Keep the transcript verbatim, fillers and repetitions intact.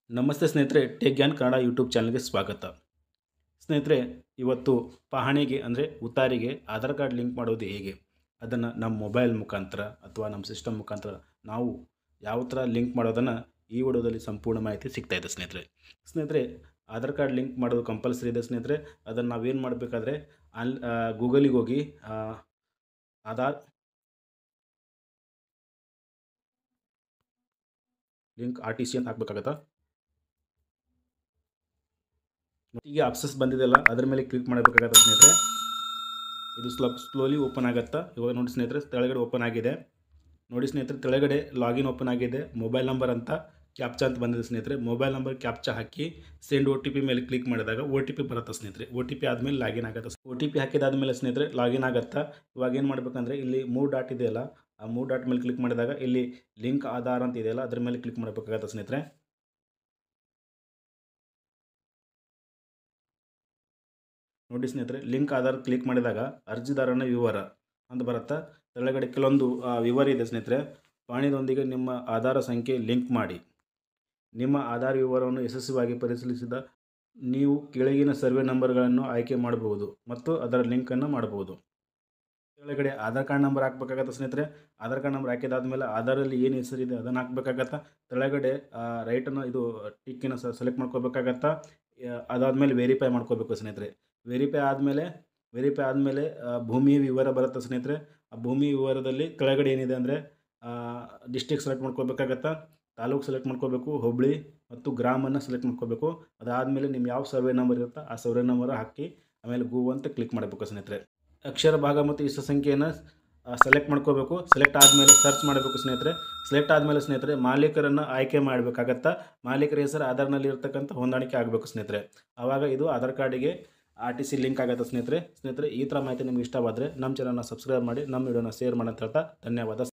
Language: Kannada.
ನಮಸ್ತೆ ಸ್ನೇಹಿತರೆ, ಟೆಕ್ ಗ್ಯಾನ್ ಕನ್ನಡ ಯೂಟ್ಯೂಬ್ ಚಾನಲ್ಗೆ ಸ್ವಾಗತ. ಸ್ನೇಹಿತರೆ, ಇವತ್ತು ಪಹಣಿಗೆ ಅಂದರೆ ಉತ್ತಾರಿಗೆ ಆಧಾರ್ ಕಾರ್ಡ್ ಲಿಂಕ್ ಮಾಡೋದು ಹೇಗೆ, ಅದನ್ನು ನಮ್ಮ ಮೊಬೈಲ್ ಮುಖಾಂತರ ಅಥವಾ ನಮ್ಮ ಸಿಸ್ಟಮ್ ಮುಖಾಂತರ ನಾವು ಯಾವ ಥರ ಲಿಂಕ್ ಮಾಡೋದನ್ನು ಈ ವಿಡಿಯೋದಲ್ಲಿ ಸಂಪೂರ್ಣ ಮಾಹಿತಿ ಸಿಗ್ತಾ ಇದೆ. ಸ್ನೇಹಿತರೆ ಸ್ನೇಹಿತರೆ ಆಧಾರ್ ಕಾರ್ಡ್ ಲಿಂಕ್ ಮಾಡೋದು ಕಂಪಲ್ಸರಿ ಇದೆ. ಸ್ನೇಹಿತರೆ ಅದನ್ನು ನಾವೇನು ಮಾಡಬೇಕಾದ್ರೆ ಆನ್ ಗೂಗಲಿಗೆ ಹೋಗಿ Aadhaar link R T C ಅಂತ ಹಾಕಬೇಕಾಗತ್ತಾ. ಈಗ ಆಪ್ಷನ್ಸ್ ಬಂದಿದೆಯಲ್ಲ, ಅದರ ಮೇಲೆ ಕ್ಲಿಕ್ ಮಾಡಬೇಕಾಗತ್ತೆ ಸ್ನೇಹಿತರೆ. ಇದು ಸ್ವಲ್ಪ ಸ್ಲೋಲಿ ಓಪನ್ ಆಗುತ್ತಾ. ಇವಾಗ ನೋಡಿ ಸ್ನೇಹಿತರೆ, ತೆಳಗಡೆ ಓಪನ್ ಆಗಿದೆ. ನೋಡಿ ಸ್ನೇಹಿತರೆ, ತೆಳಗಡೆ ಲಾಗಿನ್ ಓಪನ್ ಆಗಿದೆ. ಮೊಬೈಲ್ ನಂಬರ್ ಅಂತ ಕ್ಯಾಪ್ಚಾ ಅಂತ ಬಂದಿದೆ ಸ್ನೇಹಿತರೆ. ಮೊಬೈಲ್ ನಂಬರ್ ಕ್ಯಾಪ್ಚಾ ಹಾಕಿ ಸೆಂಡ್ ಒ ಟಿ ಪಿ ಮೇಲೆ ಕ್ಲಿಕ್ ಮಾಡಿದಾಗ ಒ ಟಿ ಪಿ ಬರುತ್ತೆ ಸ್ನೇಹಿತರೆ. ಒ ಟಿ ಪಿ ಆದಮೇಲೆ ಲಾಗಿನ್ ಆಗುತ್ತೆ. ಒ ಟಿ ಪಿ ಹಾಕಿದಾದ್ಮೇಲೆ ಸ್ನೇಹಿತರೆ ಲಾಗಿನ್ ಆಗುತ್ತಾ. ಇವಾಗ ಏನು ಮಾಡಬೇಕಂದ್ರೆ ಇಲ್ಲಿ ಮೂರು ಡಾಟ್ ಇದೆಯಲ್ಲ, ಆ ಮೂರು ಡಾಟ್ ಮೇಲೆ ಕ್ಲಿಕ್ ಮಾಡಿದಾಗ ಇಲ್ಲಿ ಲಿಂಕ್ ಆಧಾರ್ ಅಂತ ಇದೆಯಲ್ಲ, ಅದ್ರ ಮೇಲೆ ಕ್ಲಿಕ್ ಮಾಡಬೇಕಾಗತ್ತೆ ಸ್ನೇಹಿತರೆ. ನೋಡಿ ಸ್ನೇಹಿತರೆ, ಲಿಂಕ್ ಆಧಾರ್ ಕ್ಲಿಕ್ ಮಾಡಿದಾಗ ಅರ್ಜಿದಾರನ ವಿವರ ಅಂತ ಬರುತ್ತಾ. ಕೆಳಗಡೆ ಕೆಲವೊಂದು ವಿವರ ಇದೆ ಸ್ನೇಹಿತರೆ. ಪಾಣಿದೊಂದಿಗೆ ನಿಮ್ಮ ಆಧಾರ ಸಂಖ್ಯೆ ಲಿಂಕ್ ಮಾಡಿ. ನಿಮ್ಮ ಆಧಾರ್ ವಿವರವನ್ನು ಯಶಸ್ವಿಯಾಗಿ ಪರಿಶೀಲಿಸಿದ ನೀವು ಕೆಳಗಿನ ಸರ್ವೆ ನಂಬರ್ಗಳನ್ನು ಆಯ್ಕೆ ಮಾಡಬಹುದು ಮತ್ತು ಅದರ ಲಿಂಕನ್ನು ಮಾಡಬಹುದು. ಕೆಳಗಡೆ ಆಧಾರ್ ಕಾರ್ಡ್ ನಂಬರ್ ಹಾಕಬೇಕಾಗತ್ತೆ ಸ್ನೇಹಿತರೆ. ಆಧಾರ್ ಕಾರ್ಡ್ ನಂಬರ್ ಹಾಕಿದಾದ್ಮೇಲೆ ಆಧಾರಲ್ಲಿ ಏನು ಹೆಸರಿದೆ ಅದನ್ನು ಹಾಕಬೇಕಾಗತ್ತಾ. ಕೆಳಗಡೆ ರೈಟನ್ನು ಇದು ಟಿಕ್ಕಿನ ಸೆಲೆಕ್ಟ್ ಮಾಡ್ಕೋಬೇಕಾಗತ್ತಾ. ಅದಾದಮೇಲೆ ವೆರಿಫೈ ಮಾಡ್ಕೋಬೇಕು ಸ್ನೇಹಿತರೆ. ವೆರಿಫೈ ಆದಮೇಲೆ ವೆರಿಫೈ ಆದಮೇಲೆ ಭೂಮಿ ವಿವರ ಬರುತ್ತೆ ಸ್ನೇಹಿತರೆ. ಆ ಭೂಮಿ ವಿವರದಲ್ಲಿ ಕೆಳಗಡೆ ಏನಿದೆ ಅಂದರೆ ಡಿಸ್ಟಿಕ್ ಸೆಲೆಕ್ಟ್ ಮಾಡ್ಕೋಬೇಕಾಗತ್ತಾ, ತಾಲೂಕು ಸೆಲೆಕ್ಟ್ ಮಾಡ್ಕೋಬೇಕು, ಹೋಬಳಿ ಮತ್ತು ಗ್ರಾಮನ್ನು ಸೆಲೆಕ್ಟ್ ಮಾಡ್ಕೋಬೇಕು. ಅದಾದಮೇಲೆ ನಿಮ್ಮ ಯಾವ ಸರ್ವೆ ನಂಬರ್ ಇರುತ್ತೋ ಆ ಸರ್ವೆ ನಂಬರ್ ಹಾಕಿ ಆಮೇಲೆ ಗೋ ಅಂತ ಕ್ಲಿಕ್ ಮಾಡಬೇಕು ಸ್ನೇಹಿತರೆ. ಅಕ್ಷರ ಭಾಗ ಮತ್ತು ಇಷ್ಟ ಸಂಖ್ಯೆಯನ್ನು ಸೆಲೆಕ್ಟ್ ಮಾಡ್ಕೋಬೇಕು. ಸೆಲೆಕ್ಟ್ ಆದಮೇಲೆ ಸರ್ಚ್ ಮಾಡಬೇಕು ಸ್ನೇಹಿತರೆ. ಸೆಲೆಕ್ಟ್ ಆದಮೇಲೆ ಸ್ನೇಹಿತರೆ ಮಾಲೀಕರನ್ನು ಆಯ್ಕೆ ಮಾಡಬೇಕಾಗತ್ತಾ. ಮಾಲೀಕರ ಹೆಸರು ಆಧಾರ್ನಲ್ಲಿ ಇರ್ತಕ್ಕಂಥ ಹೊಂದಾಣಿಕೆ ಆಗಬೇಕು ಸ್ನೇಹಿತರೆ. ಆವಾಗ ಇದು ಆಧಾರ್ ಕಾರ್ಡಿಗೆ ಆರ್ ಟಿ ಸಿ ಲಿಂಕ್ ಆಗುತ್ತೆ ಸ್ನೇಹಿತರೆ. ಸ್ನೇಹಿತರೆ ಈ ಥರ ಮಾಹಿತಿ ನಿಮ್ಗೆ ಇಷ್ಟವಾದರೆ ನಮ್ಮ ಚಾನಲ್ನ ಸಬ್ಸ್ಕ್ರೈಬ್ ಮಾಡಿ, ನಮ್ಮ ವಿಡಿಯೋನ ಶೇರ್ ಮಾಡಿ ಅಂತ ಹೇಳ್ತಾ ಧನ್ಯವಾದ.